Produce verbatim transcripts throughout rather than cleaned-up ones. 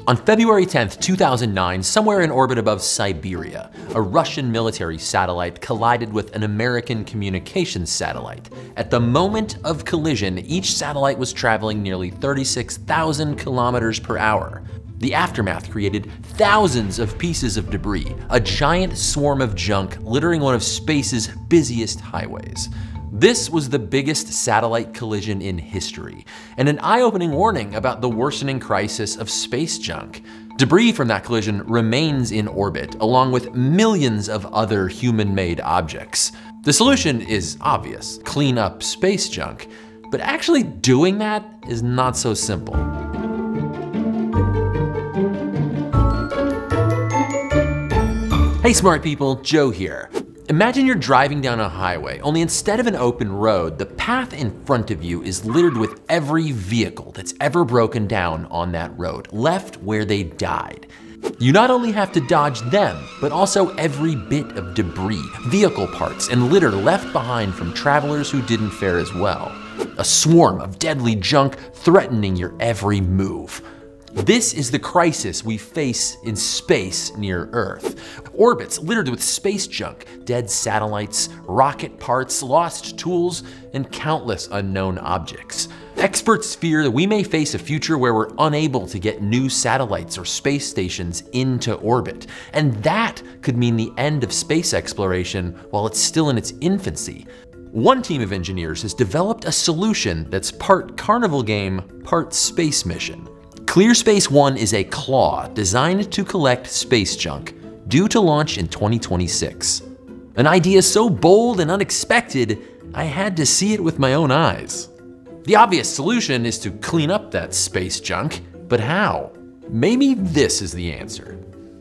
On February tenth, two thousand nine, somewhere in orbit above Siberia, a Russian military satellite collided with an American communications satellite. At the moment of collision, each satellite was traveling nearly thirty-six thousand kilometers per hour. The aftermath created thousands of pieces of debris, a giant swarm of junk littering one of space's busiest highways. This was the biggest satellite collision in history, and an eye-opening warning about the worsening crisis of space junk. Debris from that collision remains in orbit, along with millions of other human-made objects. The solution is obvious: clean up space junk. But actually doing that is not so simple. Hey smart people, Joe here. Imagine you're driving down a highway, only instead of an open road, the path in front of you is littered with every vehicle that's ever broken down on that road, left where they died. You not only have to dodge them, but also every bit of debris, vehicle parts, and litter left behind from travelers who didn't fare as well. A swarm of deadly junk threatening your every move. This is the crisis we face in space near Earth. Orbits littered with space junk, dead satellites, rocket parts, lost tools, and countless unknown objects. Experts fear that we may face a future where we're unable to get new satellites or space stations into orbit. And that could mean the end of space exploration while it's still in its infancy. One team of engineers has developed a solution that's part carnival game, part space mission. ClearSpace one is a claw designed to collect space junk, due to launch in twenty twenty-six. An idea so bold and unexpected, I had to see it with my own eyes. The obvious solution is to clean up that space junk, but how? Maybe this is the answer.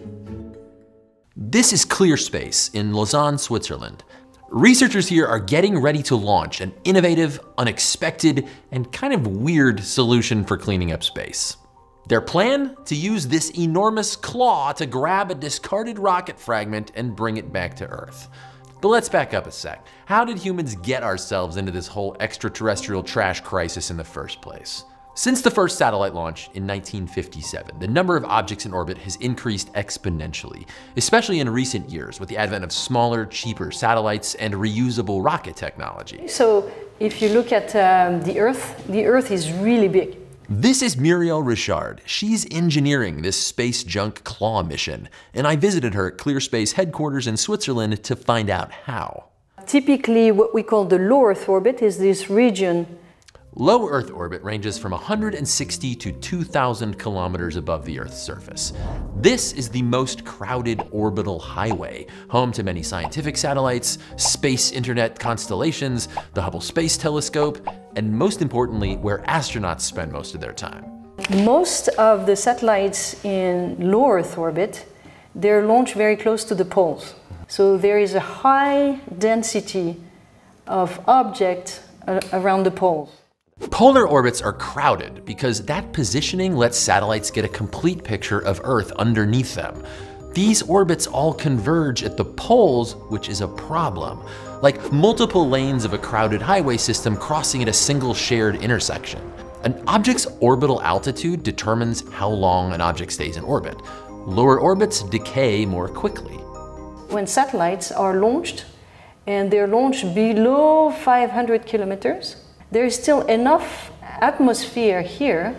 This is ClearSpace in Lausanne, Switzerland. Researchers here are getting ready to launch an innovative, unexpected, and kind of weird solution for cleaning up space. Their plan? To use this enormous claw to grab a discarded rocket fragment and bring it back to Earth. But let's back up a sec. How did humans get ourselves into this whole extraterrestrial trash crisis in the first place? Since the first satellite launch in nineteen fifty-seven, the number of objects in orbit has increased exponentially, especially in recent years with the advent of smaller, cheaper satellites and reusable rocket technology. So if you look at um, the Earth, the Earth is really big. This is Muriel Richard. She's engineering this space junk claw mission, and I visited her at ClearSpace headquarters in Switzerland to find out how. Typically, what we call the low Earth orbit is this region. Low Earth orbit ranges from one hundred sixty to two thousand kilometers above the Earth's surface. This is the most crowded orbital highway, home to many scientific satellites, space internet constellations, the Hubble Space Telescope, and most importantly, where astronauts spend most of their time. Most of the satellites in low Earth orbit, they're launched very close to the poles. So there is a high density of objects around the poles. Polar orbits are crowded because that positioning lets satellites get a complete picture of Earth underneath them. These orbits all converge at the poles, which is a problem. Like multiple lanes of a crowded highway system crossing at a single shared intersection. An object's orbital altitude determines how long an object stays in orbit. Lower orbits decay more quickly. When satellites are launched, and they're launched below five hundred kilometers, there is still enough atmosphere here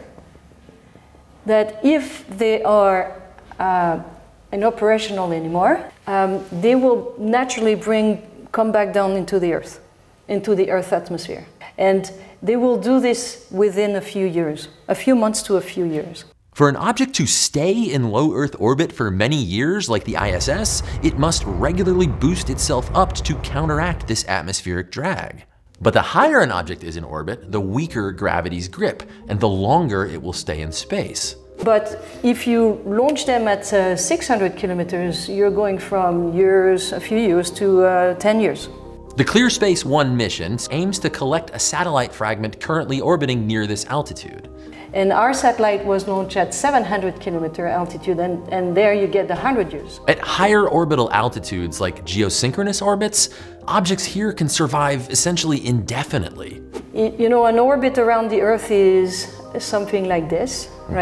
that if they are uh, inoperational anymore, um, they will naturally bring, come back down into the Earth, into the Earth atmosphere. And they will do this within a few years, a few months to a few years. For an object to stay in low Earth orbit for many years, like the I S S, it must regularly boost itself up to counteract this atmospheric drag. But the higher an object is in orbit, the weaker gravity's grip, and the longer it will stay in space. But if you launch them at uh, six hundred kilometers, you're going from years, a few years, to uh, ten years. The ClearSpace one mission aims to collect a satellite fragment currently orbiting near this altitude. And our satellite was launched at seven hundred kilometer altitude, and, and there you get one hundred years. At higher orbital altitudes, like geosynchronous orbits, objects here can survive essentially indefinitely. You know, an orbit around the Earth is something like this, right?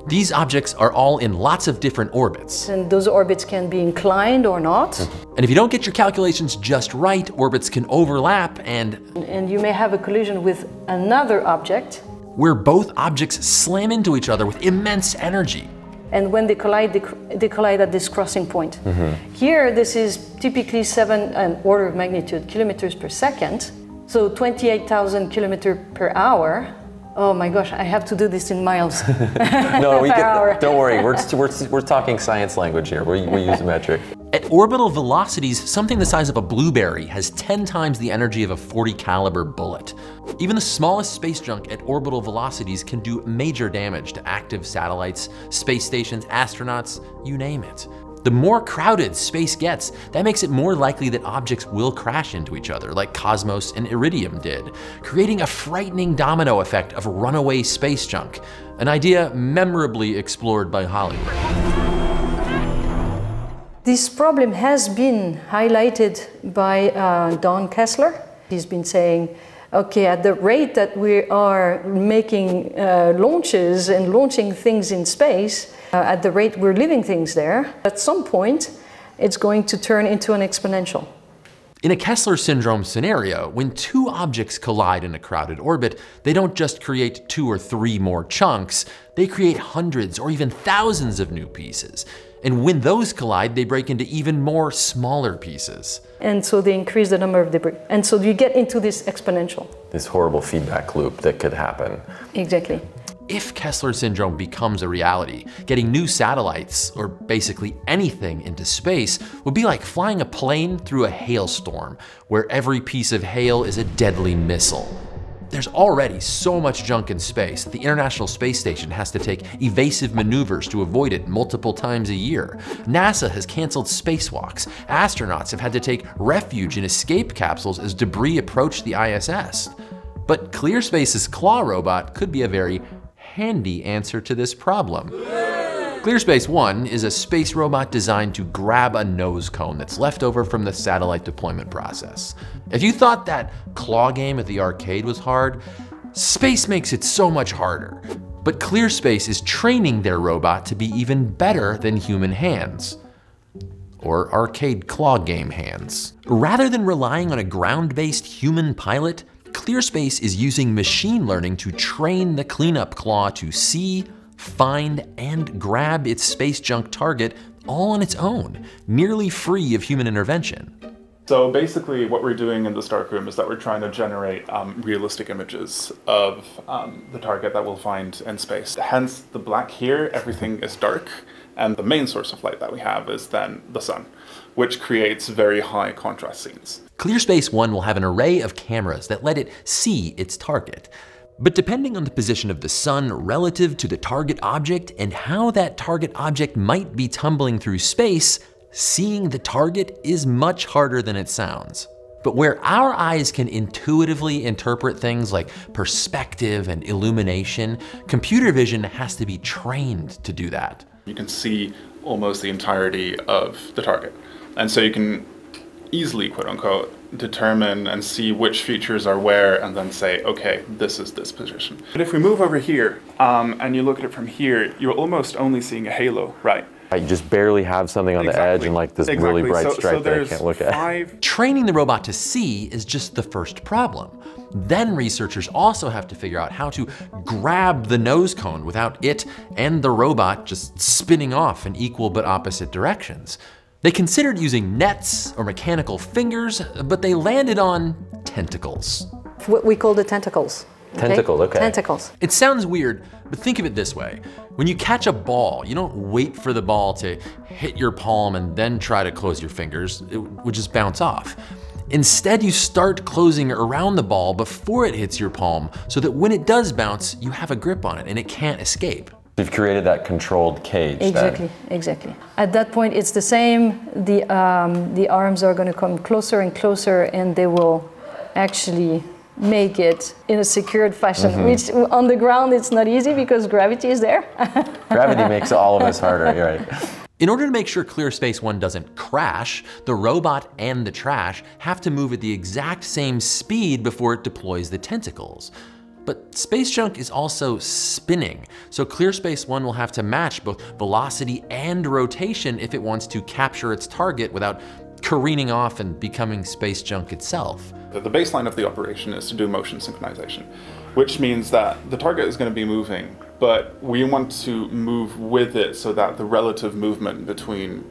These objects are all in lots of different orbits. And those orbits can be inclined or not. And if you don't get your calculations just right, orbits can overlap and... And you may have a collision with another object. Where both objects slam into each other with immense energy. And when they collide, they, they collide at this crossing point. Mm-hmm. Here, this is typically seven, an order of magnitude, kilometers per second. So twenty-eight thousand kilometers per hour. Oh my gosh, I have to do this in miles. No, we get, don't worry, we're, we're, we're talking science language here. We, we use a metric. At orbital velocities, something the size of a blueberry has ten times the energy of a forty caliber bullet. Even the smallest space junk at orbital velocities can do major damage to active satellites, space stations, astronauts, you name it. The more crowded space gets, that makes it more likely that objects will crash into each other, like Cosmos and Iridium did, creating a frightening domino effect of runaway space junk, an idea memorably explored by Hollywood. This problem has been highlighted by uh, Don Kessler. He's been saying, okay, at the rate that we are making uh, launches and launching things in space, uh, at the rate we're leaving things there, at some point, it's going to turn into an exponential. In a Kessler syndrome scenario, when two objects collide in a crowded orbit, they don't just create two or three more chunks, they create hundreds or even thousands of new pieces. And when those collide, they break into even more smaller pieces. And so they increase the number of debris. And so you get into this exponential. This horrible feedback loop that could happen. Exactly. If Kessler syndrome becomes a reality, getting new satellites, or basically anything into space, would be like flying a plane through a hailstorm, where every piece of hail is a deadly missile. There's already so much junk in space that the International Space Station has to take evasive maneuvers to avoid it multiple times a year. NASA has canceled spacewalks. Astronauts have had to take refuge in escape capsules as debris approach the I S S. But ClearSpace's claw robot could be a very handy answer to this problem. ClearSpace One is a space robot designed to grab a nose cone that's left over from the satellite deployment process. If you thought that claw game at the arcade was hard, space makes it so much harder. But ClearSpace is training their robot to be even better than human hands. Or arcade claw game hands. Rather than relying on a ground-based human pilot, ClearSpace is using machine learning to train the cleanup claw to see, find, and grab its space junk target all on its own, nearly free of human intervention. So basically what we're doing in this darkroom is that we're trying to generate um, realistic images of um, the target that we'll find in space. Hence the black here, everything is dark, and the main source of light that we have is then the sun, which creates very high contrast scenes. ClearSpace One will have an array of cameras that let it see its target. But depending on the position of the sun relative to the target object and how that target object might be tumbling through space, seeing the target is much harder than it sounds. But where our eyes can intuitively interpret things like perspective and illumination, computer vision has to be trained to do that. You can see almost the entirety of the target. And so you can easily, quote unquote, determine and see which features are where and then say, okay, this is this position. But if we move over here um, and you look at it from here, you're almost only seeing a halo, right? You just barely have something on Exactly. the edge and like this exactly. really bright so, stripe so that I can't look at. Five... Training the robot to see is just the first problem. Then researchers also have to figure out how to grab the nose cone without it and the robot just spinning off in equal but opposite directions. They considered using nets or mechanical fingers, but they landed on tentacles. What we call the tentacles. Okay? Tentacle, okay. Tentacles. It sounds weird, but think of it this way. When you catch a ball, you don't wait for the ball to hit your palm and then try to close your fingers. It would just bounce off. Instead, you start closing around the ball before it hits your palm so that when it does bounce, you have a grip on it and it can't escape. You've created that controlled cage. Exactly, then. exactly. At that point, it's the same. The, um, the arms are going to come closer and closer, and they will actually make it in a secured fashion, mm-hmm. which on the ground it's not easy because gravity is there. Gravity makes all of us harder, you're right. In order to make sure ClearSpace One doesn't crash, the robot and the trash have to move at the exact same speed before it deploys the tentacles. But space junk is also spinning, so ClearSpace One will have to match both velocity and rotation if it wants to capture its target without careening off and becoming space junk itself. The baseline of the operation is to do motion synchronization, which means that the target is going to be moving, but we want to move with it so that the relative movement between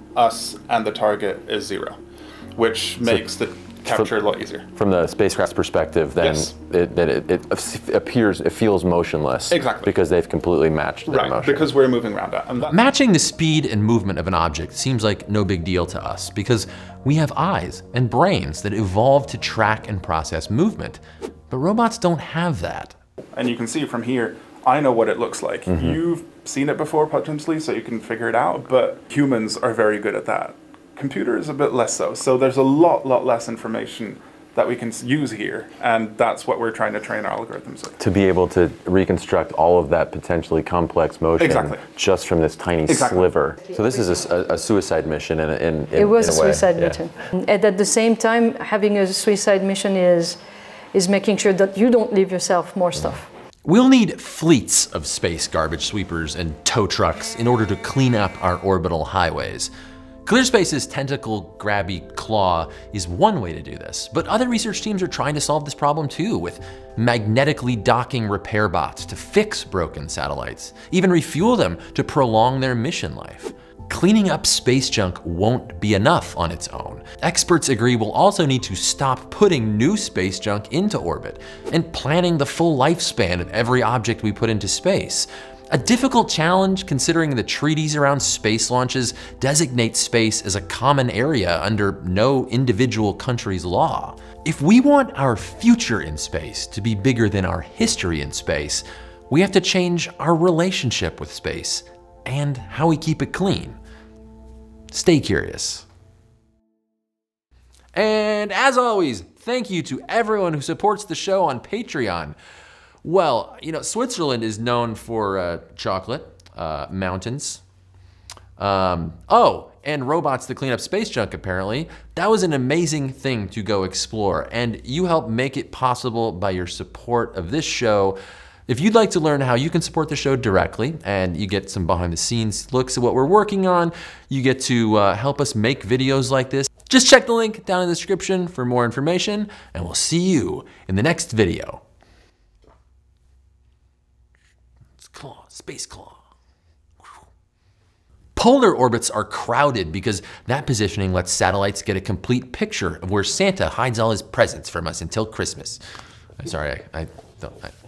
us and the target is zero, which makes so the capture a lot easier. From the spacecraft's perspective, then yes. it, that it, it appears, it feels motionless. Exactly. Because they've completely matched their right, motion. Because we're moving around it. And that Matching the speed and movement of an object seems like no big deal to us because we have eyes and brains that evolved to track and process movement. But robots don't have that. And you can see from here, I know what it looks like. Mm-hmm. You've seen it before potentially, so you can figure it out, but humans are very good at that. Computers a bit less so. So there's a lot, lot less information that we can use here, and that's what we're trying to train our algorithms with. To be able to reconstruct all of that potentially complex motion exactly. just from this tiny exactly. sliver. So this is a, a suicide mission in a, in, in, it was in a, a suicide way. mission. Yeah. And at the same time, having a suicide mission is, is making sure that you don't leave yourself more stuff. We'll need fleets of space garbage sweepers and tow trucks in order to clean up our orbital highways. ClearSpace's tentacle grabby claw is one way to do this, but other research teams are trying to solve this problem too, with magnetically docking repair bots to fix broken satellites, even refuel them to prolong their mission life. Cleaning up space junk won't be enough on its own. Experts agree we'll also need to stop putting new space junk into orbit and planning the full lifespan of every object we put into space. A difficult challenge considering the treaties around space launches designate space as a common area under no individual country's law. If we want our future in space to be bigger than our history in space, we have to change our relationship with space and how we keep it clean. Stay curious. And as always, thank you to everyone who supports the show on Patreon. Well, you know, Switzerland is known for uh, chocolate, uh, mountains, um, oh, and robots that clean up space junk, apparently. That was an amazing thing to go explore, and you help make it possible by your support of this show. If you'd like to learn how you can support the show directly, and you get some behind the scenes looks at what we're working on, you get to uh, help us make videos like this, just check the link down in the description for more information, and we'll see you in the next video. Claw, space claw. Polar orbits are crowded because that positioning lets satellites get a complete picture of where Santa hides all his presents from us until Christmas. I'm sorry, I, I don't. I,